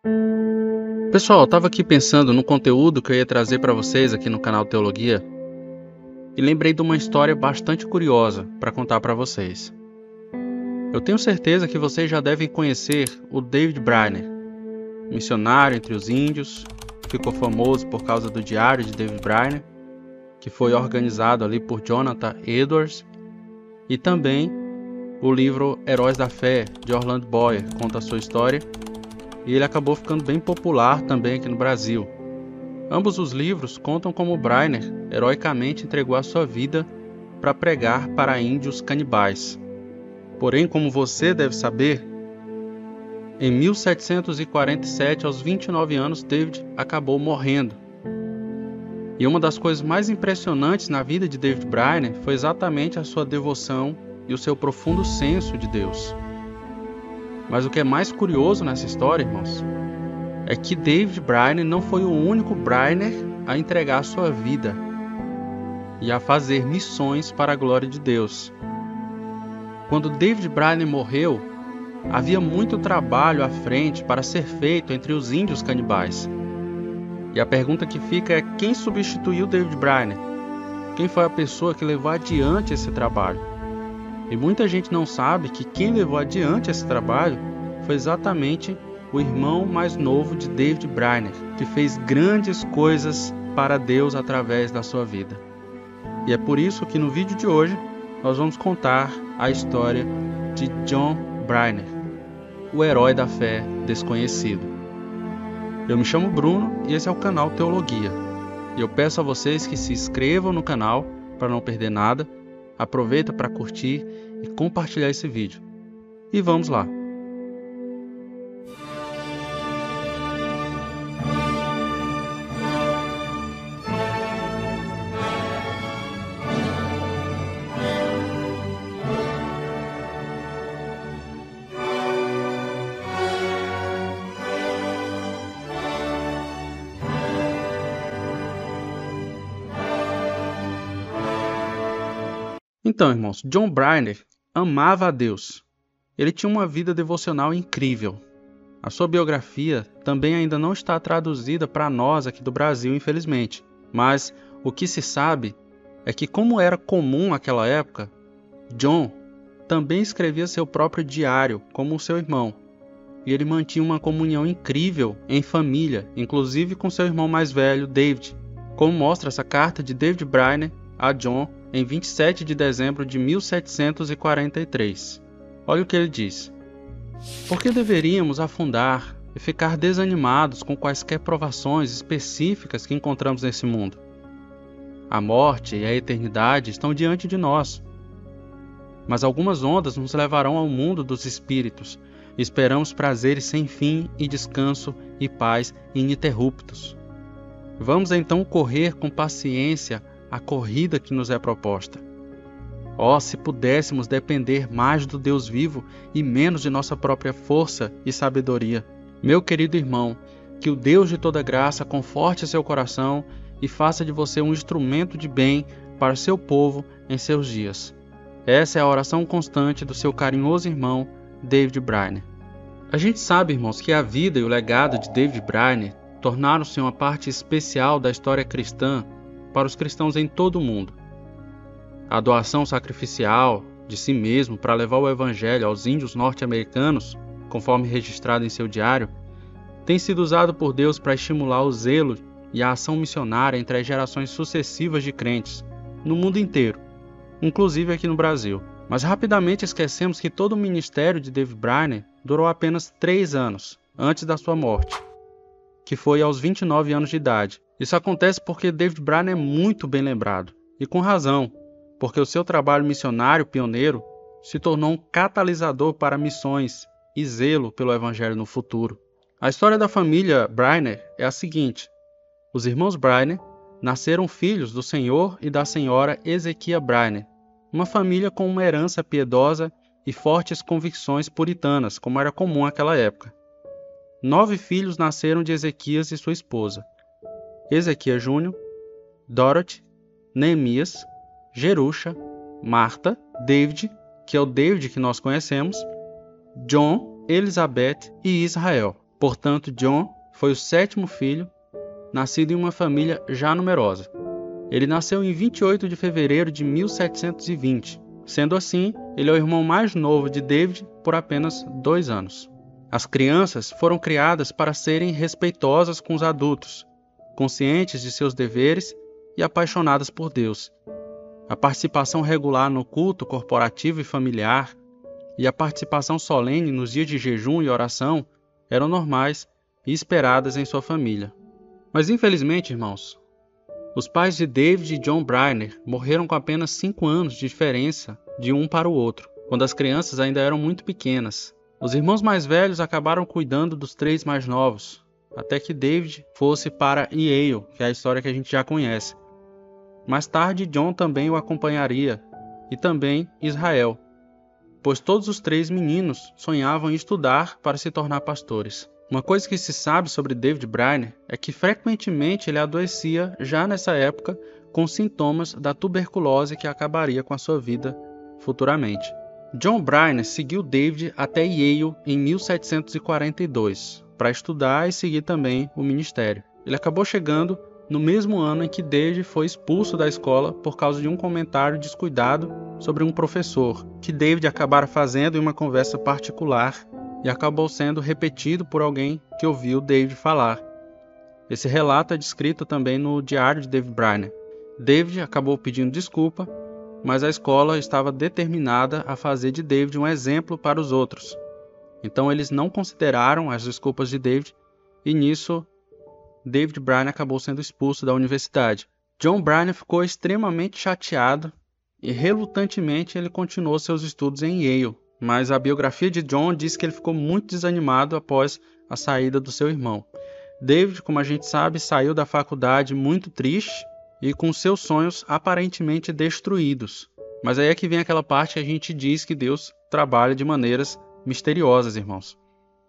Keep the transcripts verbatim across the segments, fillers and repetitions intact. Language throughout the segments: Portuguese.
Pessoal, eu estava aqui pensando no conteúdo que eu ia trazer para vocês aqui no canal Teologia e lembrei de uma história bastante curiosa para contar para vocês. Eu tenho certeza que vocês já devem conhecer o David Brainerd, missionário entre os índios, ficou famoso por causa do Diário de David Brainerd, que foi organizado ali por Jonathan Edwards, e também o livro Heróis da Fé, de Orlando Boyer, conta a sua história, e ele acabou ficando bem popular também aqui no Brasil. Ambos os livros contam como Brainerd heroicamente entregou a sua vida para pregar para índios canibais. Porém, como você deve saber, em mil setecentos e quarenta e sete, aos vinte e nove anos, David acabou morrendo. E uma das coisas mais impressionantes na vida de David Brainerd foi exatamente a sua devoção e o seu profundo senso de Deus. Mas o que é mais curioso nessa história, irmãos, é que David Brainerd não foi o único Brainerd a entregar sua vida e a fazer missões para a glória de Deus. Quando David Brainerd morreu, havia muito trabalho à frente para ser feito entre os índios canibais. E a pergunta que fica é: quem substituiu David Brainerd? Quem foi a pessoa que levou adiante esse trabalho? E muita gente não sabe que quem levou adiante esse trabalho foi exatamente o irmão mais novo de David Brainerd, que fez grandes coisas para Deus através da sua vida. E é por isso que no vídeo de hoje nós vamos contar a história de John Brainerd, o herói da fé desconhecido. Eu me chamo Bruno e esse é o canal Teologia. E eu peço a vocês que se inscrevam no canal para não perder nada. Aproveita para curtir e compartilhar esse vídeo. E vamos lá! Então, irmãos, John Brainerd amava a Deus. Ele tinha uma vida devocional incrível. A sua biografia também ainda não está traduzida para nós aqui do Brasil, infelizmente. Mas o que se sabe é que, como era comum naquela época, John também escrevia seu próprio diário, como o seu irmão. E ele mantinha uma comunhão incrível em família, inclusive com seu irmão mais velho, David, como mostra essa carta de David Brainerd a John em vinte e sete de dezembro de mil setecentos e quarenta e três. Olha o que ele diz: por que deveríamos afundar e ficar desanimados com quaisquer provações específicas que encontramos nesse mundo? A morte e a eternidade estão diante de nós. Mas algumas ondas nos levarão ao mundo dos espíritos, e esperamos prazeres sem fim e descanso e paz ininterruptos. Vamos então correr com paciência a corrida que nos é proposta. Oh, se pudéssemos depender mais do Deus vivo e menos de nossa própria força e sabedoria. Meu querido irmão, que o Deus de toda graça conforte seu coração e faça de você um instrumento de bem para seu povo em seus dias. Essa é a oração constante do seu carinhoso irmão, David Brainerd. A gente sabe, irmãos, que a vida e o legado de David Brainerd tornaram-se uma parte especial da história cristã para os cristãos em todo o mundo. A doação sacrificial de si mesmo para levar o evangelho aos índios norte-americanos, conforme registrado em seu diário, tem sido usado por Deus para estimular o zelo e a ação missionária entre as gerações sucessivas de crentes, no mundo inteiro, inclusive aqui no Brasil. Mas rapidamente esquecemos que todo o ministério de David Brainerd durou apenas três anos, antes da sua morte, que foi aos vinte e nove anos de idade. Isso acontece porque David Brainerd é muito bem lembrado, e com razão, porque o seu trabalho missionário pioneiro se tornou um catalisador para missões e zelo pelo Evangelho no futuro. A história da família Brainerd é a seguinte: os irmãos Brainerd nasceram filhos do senhor e da senhora Ezequiel Brainerd, uma família com uma herança piedosa e fortes convicções puritanas, como era comum naquela época. Nove filhos nasceram de Ezequias e sua esposa: Ezequiel Júnior, Dorothy, Neemias, Jerusha, Marta, David, que é o David que nós conhecemos, John, Elizabeth e Israel. Portanto, John foi o sétimo filho, nascido em uma família já numerosa. Ele nasceu em vinte e oito de fevereiro de mil setecentos e vinte. Sendo assim, ele é o irmão mais novo de David por apenas dois anos. As crianças foram criadas para serem respeitosas com os adultos, conscientes de seus deveres e apaixonadas por Deus. A participação regular no culto corporativo e familiar e a participação solene nos dias de jejum e oração eram normais e esperadas em sua família. Mas infelizmente, irmãos, os pais de David e John Briner morreram com apenas cinco anos de diferença de um para o outro, quando as crianças ainda eram muito pequenas. Os irmãos mais velhos acabaram cuidando dos três mais novos, até que David fosse para Yale, que é a história que a gente já conhece. Mais tarde, John também o acompanharia, e também Israel, pois todos os três meninos sonhavam em estudar para se tornar pastores. Uma coisa que se sabe sobre David Briner é que frequentemente ele adoecia já nessa época com sintomas da tuberculose que acabaria com a sua vida futuramente. John Briner seguiu David até Yale em mil setecentos e quarenta e dois para estudar e seguir também o ministério. Ele acabou chegando no mesmo ano em que David foi expulso da escola por causa de um comentário descuidado sobre um professor, que David acabara fazendo em uma conversa particular e acabou sendo repetido por alguém que ouviu David falar. Esse relato é descrito também no diário de David Briner. David acabou pedindo desculpa, mas a escola estava determinada a fazer de David um exemplo para os outros. Então eles não consideraram as desculpas de David e nisso David Briner acabou sendo expulso da universidade. John Briner ficou extremamente chateado e relutantemente ele continuou seus estudos em Yale, mas a biografia de John diz que ele ficou muito desanimado após a saída do seu irmão. David, como a gente sabe, saiu da faculdade muito triste e com seus sonhos aparentemente destruídos. Mas aí é que vem aquela parte que a gente diz que Deus trabalha de maneiras misteriosas, irmãos.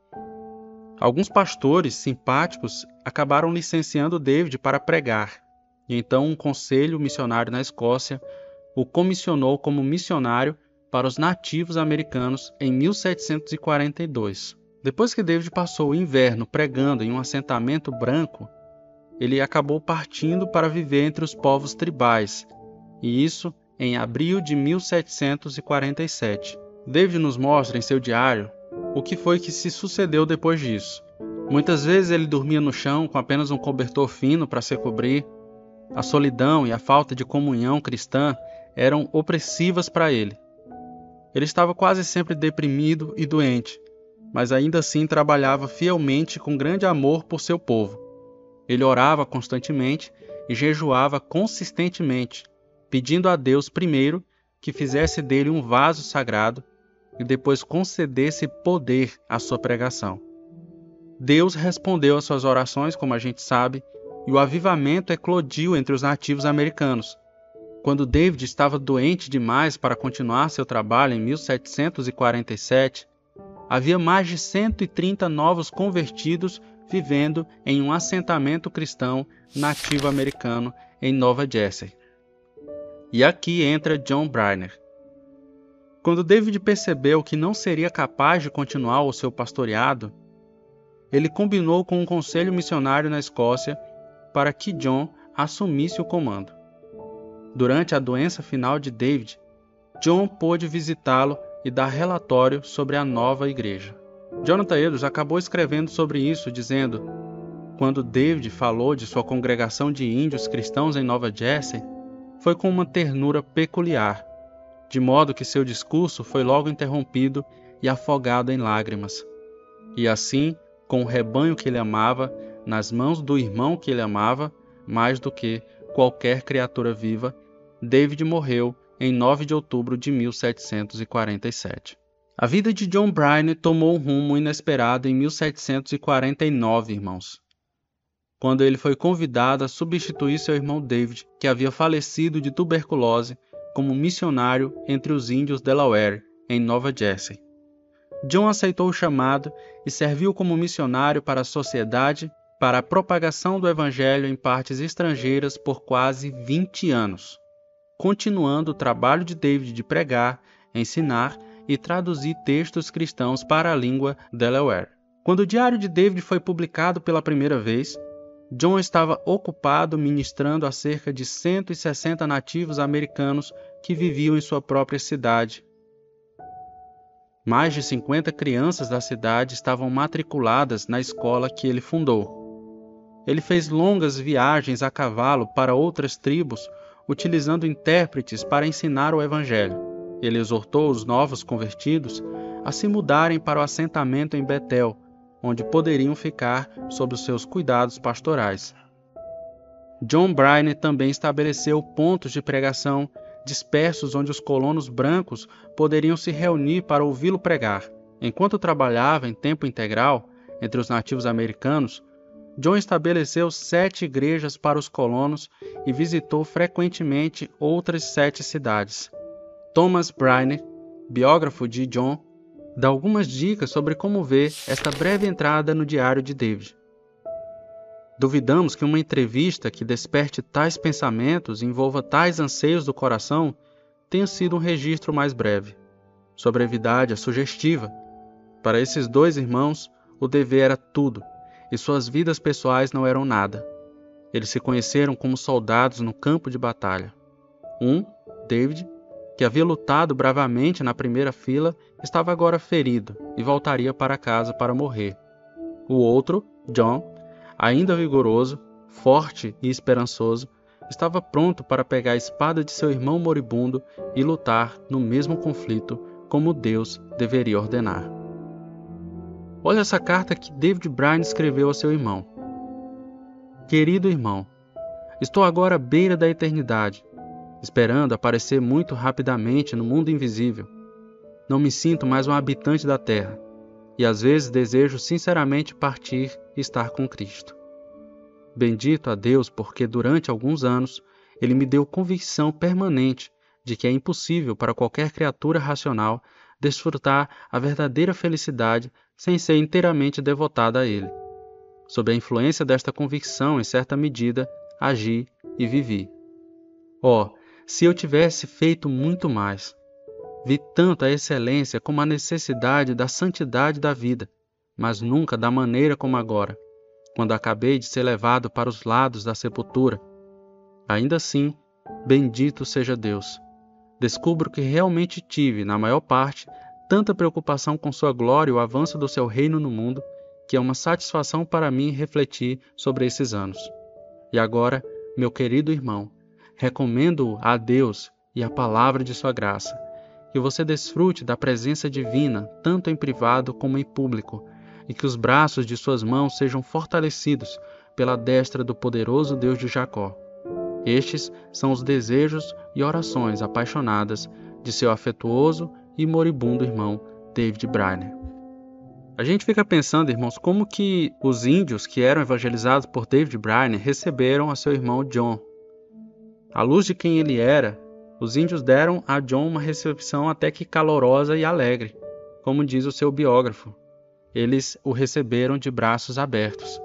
Alguns pastores simpáticos acabaram licenciando David para pregar, e então um conselho missionário na Escócia o comissionou como missionário para os nativos americanos em mil setecentos e quarenta e dois. Depois que David passou o inverno pregando em um assentamento branco, ele acabou partindo para viver entre os povos tribais, e isso em abril de mil setecentos e quarenta e sete. David nos mostra em seu diário o que foi que se sucedeu depois disso. Muitas vezes ele dormia no chão com apenas um cobertor fino para se cobrir. A solidão e a falta de comunhão cristã eram opressivas para ele. Ele estava quase sempre deprimido e doente, mas ainda assim trabalhava fielmente com grande amor por seu povo. Ele orava constantemente e jejuava consistentemente, pedindo a Deus primeiro que fizesse dele um vaso sagrado e depois concedesse poder à sua pregação. Deus respondeu às suas orações, como a gente sabe, e o avivamento eclodiu entre os nativos americanos. Quando David estava doente demais para continuar seu trabalho em mil setecentos e quarenta e sete, havia mais de cento e trinta novos convertidos vivendo em um assentamento cristão nativo americano em Nova Jersey. E aqui entra John Briner. Quando David percebeu que não seria capaz de continuar o seu pastoreado, ele combinou com um conselho missionário na Escócia para que John assumisse o comando. Durante a doença final de David, John pôde visitá-lo e dar relatório sobre a nova igreja. Jonathan Edwards acabou escrevendo sobre isso, dizendo: quando David falou de sua congregação de índios cristãos em Nova Jersey, foi com uma ternura peculiar, de modo que seu discurso foi logo interrompido e afogado em lágrimas. E assim, com o rebanho que ele amava, nas mãos do irmão que ele amava, mais do que qualquer criatura viva, David morreu em nove de outubro de mil setecentos e quarenta e sete. A vida de John Briner tomou um rumo inesperado em mil setecentos e quarenta e nove, irmãos, quando ele foi convidado a substituir seu irmão David, que havia falecido de tuberculose, como missionário entre os índios Delaware, em Nova Jersey. John aceitou o chamado e serviu como missionário para a sociedade para a propagação do evangelho em partes estrangeiras por quase vinte anos, continuando o trabalho de David de pregar, ensinar e traduzir textos cristãos para a língua Delaware. Quando o diário de David foi publicado pela primeira vez, John estava ocupado ministrando a cerca de cento e sessenta nativos americanos que viviam em sua própria cidade. Mais de cinquenta crianças da cidade estavam matriculadas na escola que ele fundou. Ele fez longas viagens a cavalo para outras tribos, utilizando intérpretes para ensinar o Evangelho. Ele exortou os novos convertidos a se mudarem para o assentamento em Betel, onde poderiam ficar sob os seus cuidados pastorais. John Bryant também estabeleceu pontos de pregação dispersos onde os colonos brancos poderiam se reunir para ouvi-lo pregar. Enquanto trabalhava em tempo integral entre os nativos americanos, John estabeleceu sete igrejas para os colonos e visitou frequentemente outras sete cidades. Thomas Bryant, biógrafo de John, dá algumas dicas sobre como ver esta breve entrada no diário de David. Duvidamos que uma entrevista que desperte tais pensamentos e envolva tais anseios do coração tenha sido um registro mais breve. Sua brevidade é sugestiva. Para esses dois irmãos, o dever era tudo, e suas vidas pessoais não eram nada. Eles se conheceram como soldados no campo de batalha. Um, David, que havia lutado bravamente na primeira fila, estava agora ferido e voltaria para casa para morrer. O outro, John, ainda vigoroso, forte e esperançoso, estava pronto para pegar a espada de seu irmão moribundo e lutar no mesmo conflito como Deus deveria ordenar. Olha essa carta que David Bryant escreveu a seu irmão. Querido irmão, estou agora à beira da eternidade, esperando aparecer muito rapidamente no mundo invisível. Não me sinto mais um habitante da terra, e às vezes desejo sinceramente partir e estar com Cristo. Bendito a Deus, porque durante alguns anos Ele me deu convicção permanente de que é impossível para qualquer criatura racional desfrutar a verdadeira felicidade sem ser inteiramente devotada a Ele. Sob a influência desta convicção, em certa medida, agi e vivi. Oh, se eu tivesse feito muito mais! Vi tanto a excelência como a necessidade da santidade da vida, mas nunca da maneira como agora, quando acabei de ser levado para os lados da sepultura. Ainda assim, bendito seja Deus. Descubro que realmente tive, na maior parte, tanta preocupação com sua glória e o avanço do seu reino no mundo, que é uma satisfação para mim refletir sobre esses anos. E agora, meu querido irmão, recomendo a Deus e a palavra de sua graça, que você desfrute da presença divina, tanto em privado como em público, e que os braços de suas mãos sejam fortalecidos pela destra do poderoso Deus de Jacó. Estes são os desejos e orações apaixonadas de seu afetuoso e moribundo irmão David Bryant. A gente fica pensando, irmãos, como que os índios que eram evangelizados por David Bryant receberam a seu irmão John. À luz de quem ele era, os índios deram a John uma recepção até que calorosa e alegre, como diz o seu biógrafo. Eles o receberam de braços abertos.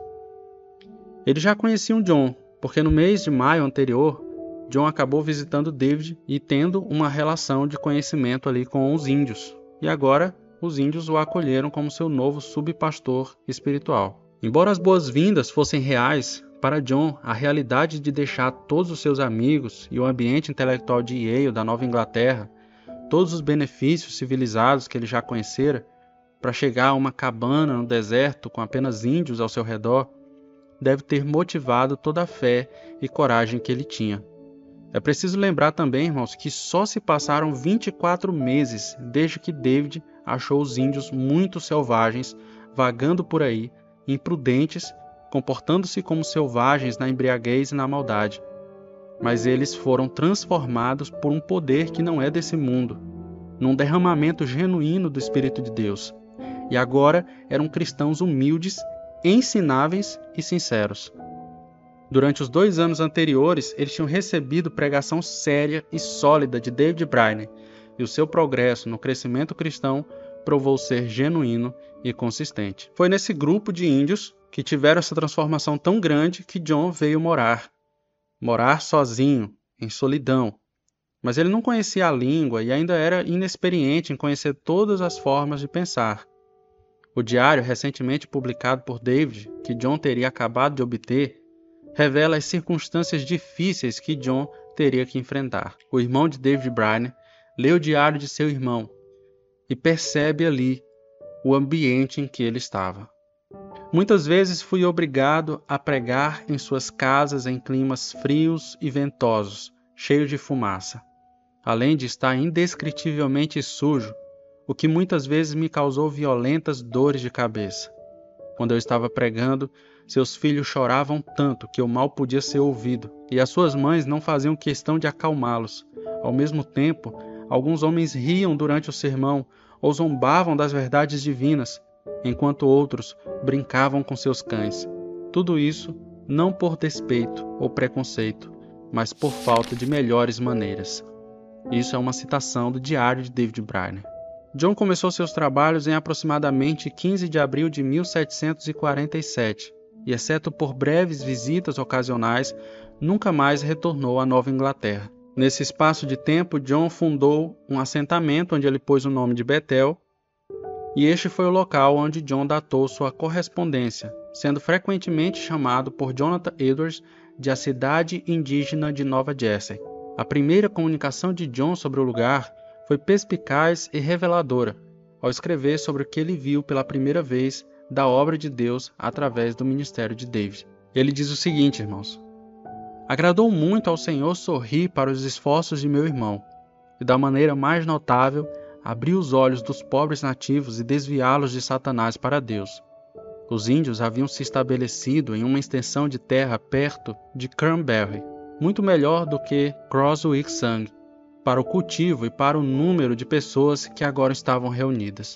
Eles já conheciam John, porque no mês de maio anterior, John acabou visitando David e tendo uma relação de conhecimento ali com os índios. E agora, os índios o acolheram como seu novo subpastor espiritual. Embora as boas-vindas fossem reais, para John, a realidade de deixar todos os seus amigos e o ambiente intelectual de Yale, da Nova Inglaterra, todos os benefícios civilizados que ele já conhecera, para chegar a uma cabana no deserto com apenas índios ao seu redor, deve ter motivado toda a fé e coragem que ele tinha. É preciso lembrar também, irmãos, que só se passaram vinte e quatro meses desde que David achou os índios muito selvagens, vagando por aí, imprudentes, comportando-se como selvagens na embriaguez e na maldade. Mas eles foram transformados por um poder que não é desse mundo, num derramamento genuíno do Espírito de Deus. E agora eram cristãos humildes, ensináveis e sinceros. Durante os dois anos anteriores, eles tinham recebido pregação séria e sólida de David Bryant, e o seu progresso no crescimento cristão provou ser genuíno e consistente. Foi nesse grupo de índios que tiveram essa transformação tão grande que John veio morar. Morar sozinho, em solidão. Mas ele não conhecia a língua e ainda era inexperiente em conhecer todas as formas de pensar. O diário recentemente publicado por David, que John teria acabado de obter, revela as circunstâncias difíceis que John teria que enfrentar. O irmão de David Briner lê o diário de seu irmão e percebe ali o ambiente em que ele estava. Muitas vezes fui obrigado a pregar em suas casas em climas frios e ventosos, cheios de fumaça, além de estar indescritivelmente sujo, o que muitas vezes me causou violentas dores de cabeça. Quando eu estava pregando, seus filhos choravam tanto que eu mal podia ser ouvido, e as suas mães não faziam questão de acalmá-los. Ao mesmo tempo, alguns homens riam durante o sermão ou zombavam das verdades divinas, enquanto outros brincavam com seus cães. Tudo isso não por despeito ou preconceito, mas por falta de melhores maneiras. Isso é uma citação do diário de David Briner. John começou seus trabalhos em aproximadamente quinze de abril de mil setecentos e quarenta e sete e, exceto por breves visitas ocasionais, nunca mais retornou à Nova Inglaterra. Nesse espaço de tempo, John fundou um assentamento onde ele pôs o nome de Bethel, e este foi o local onde John datou sua correspondência, sendo frequentemente chamado por Jonathan Edwards de a cidade indígena de Nova Jersey. A primeira comunicação de John sobre o lugar foi perspicaz e reveladora, ao escrever sobre o que ele viu pela primeira vez da obra de Deus através do ministério de David. Ele diz o seguinte, irmãos: agradou muito ao Senhor sorrir para os esforços de meu irmão, e da maneira mais notável, abrir os olhos dos pobres nativos e desviá-los de Satanás para Deus. Os índios haviam se estabelecido em uma extensão de terra perto de Cranberry, muito melhor do que Crosswick-Sung, para o cultivo e para o número de pessoas que agora estavam reunidas.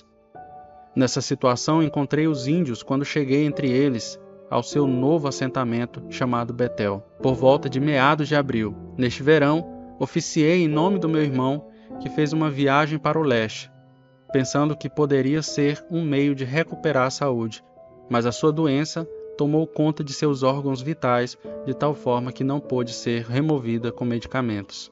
Nessa situação encontrei os índios quando cheguei entre eles ao seu novo assentamento chamado Bethel, por volta de meados de abril. Neste verão, oficiei em nome do meu irmão, que fez uma viagem para o leste, pensando que poderia ser um meio de recuperar a saúde, mas a sua doença tomou conta de seus órgãos vitais de tal forma que não pôde ser removida com medicamentos.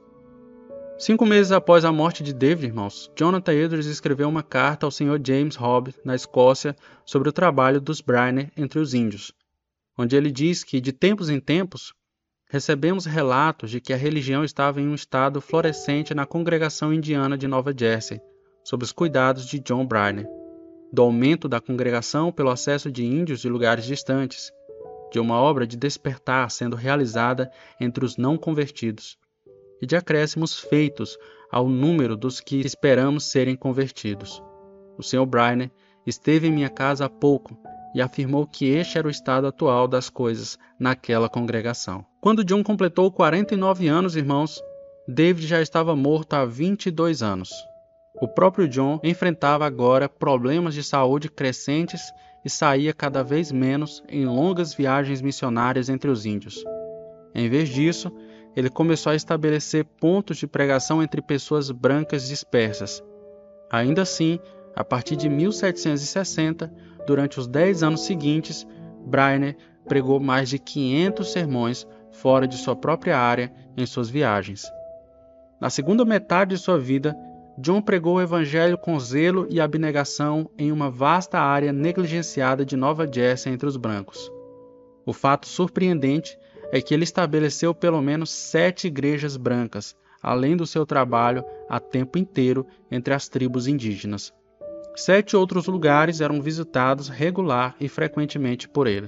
Cinco meses após a morte de David, irmãos, Jonathan Edwards escreveu uma carta ao senhor James Hobbs, na Escócia, sobre o trabalho dos Briner entre os índios, onde ele diz que, de tempos em tempos, recebemos relatos de que a religião estava em um estado florescente na congregação indiana de Nova Jersey, sob os cuidados de John Briner, do aumento da congregação pelo acesso de índios de lugares distantes, de uma obra de despertar sendo realizada entre os não convertidos, e de acréscimos feitos ao número dos que esperamos serem convertidos. O senhor Briner esteve em minha casa há pouco e afirmou que este era o estado atual das coisas naquela congregação. Quando John completou quarenta e nove anos, irmãos, David já estava morto há vinte e dois anos. O próprio John enfrentava agora problemas de saúde crescentes e saía cada vez menos em longas viagens missionárias entre os índios. Em vez disso, ele começou a estabelecer pontos de pregação entre pessoas brancas dispersas. Ainda assim, a partir de mil setecentos e sessenta, durante os dez anos seguintes, Briner pregou mais de quinhentos sermões fora de sua própria área em suas viagens. Na segunda metade de sua vida, John pregou o evangelho com zelo e abnegação em uma vasta área negligenciada de Nova Jersey entre os brancos. O fato surpreendente é que ele estabeleceu pelo menos sete igrejas brancas, além do seu trabalho a tempo inteiro entre as tribos indígenas. Sete outros lugares eram visitados regular e frequentemente por ele.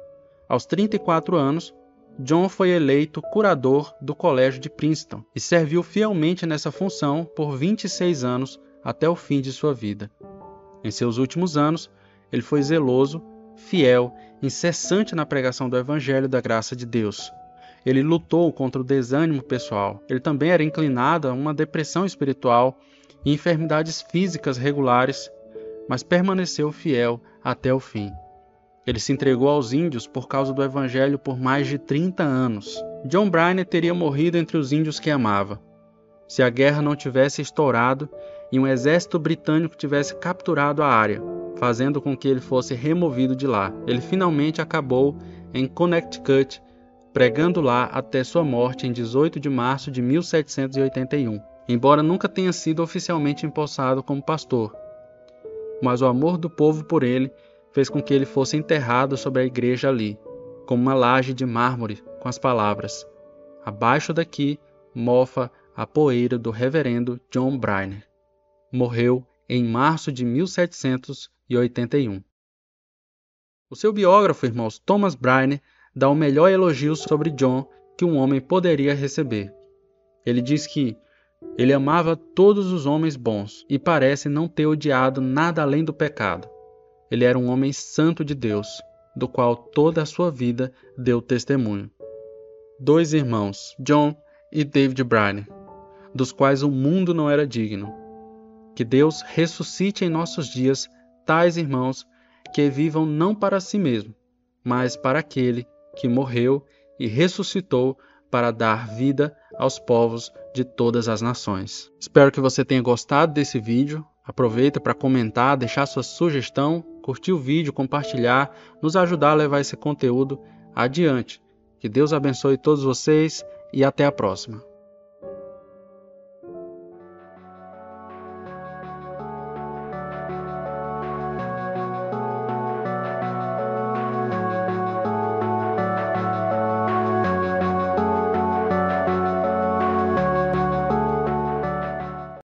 Aos trinta e quatro anos, John foi eleito curador do Colégio de Princeton e serviu fielmente nessa função por vinte e seis anos até o fim de sua vida. Em seus últimos anos, ele foi zeloso, fiel, incessante na pregação do Evangelho da graça de Deus. Ele lutou contra o desânimo pessoal. Ele também era inclinado a uma depressão espiritual e enfermidades físicas regulares, mas permaneceu fiel até o fim. Ele se entregou aos índios por causa do Evangelho por mais de trinta anos. John Briner teria morrido entre os índios que amava, se a guerra não tivesse estourado e um exército britânico tivesse capturado a área, fazendo com que ele fosse removido de lá. Ele finalmente acabou em Connecticut, pregando lá até sua morte em dezoito de março de mil setecentos e oitenta e um, embora nunca tenha sido oficialmente empossado como pastor. mas o amor do povo por ele fez com que ele fosse enterrado sobre a igreja ali, como uma laje de mármore, com as palavras: abaixo daqui mofa a poeira do reverendo John Bryan. Morreu em março de mil setecentos e oitenta e um. O seu biógrafo, irmãos, Thomas Bryan, dá o melhor elogio sobre John que um homem poderia receber. Ele diz que ele amava todos os homens bons e parece não ter odiado nada além do pecado. Ele era um homem santo de Deus, do qual toda a sua vida deu testemunho. Dois irmãos, John e David Bryan, dos quais o mundo não era digno. Que Deus ressuscite em nossos dias tais irmãos que vivam não para si mesmo, mas para aquele que morreu e ressuscitou para dar vida aos povos de todas as nações. Espero que você tenha gostado desse vídeo. Aproveita para comentar, deixar sua sugestão, curtir o vídeo, compartilhar, nos ajudar a levar esse conteúdo adiante. Que Deus abençoe todos vocês e até a próxima.